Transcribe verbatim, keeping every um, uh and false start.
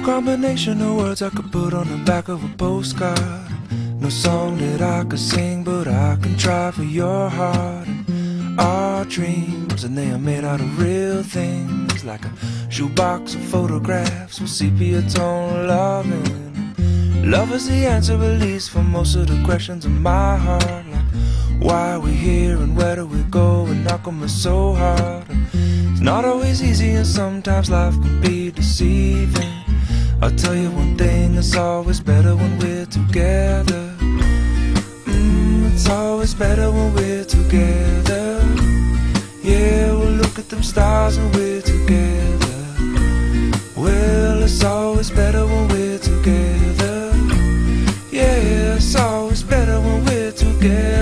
combination of words I could put on the back of a postcard. No song that I could sing, but I can try for your heart. And our dreams, and they are made out of real things, like a shoebox of photographs with sepia tone loving. Love is the answer, at least for most of the questions in my heart, like why are we here and where do we go, and how come it's so hard. And it's not always easy, and sometimes life can be deceiving. I'll tell you one thing, it's always better when we're together. Mm, it's always better when we're together. Yeah, we'll look at them stars when we're together. Well, it's always better when we're together. Yeah, it's always better when we're together.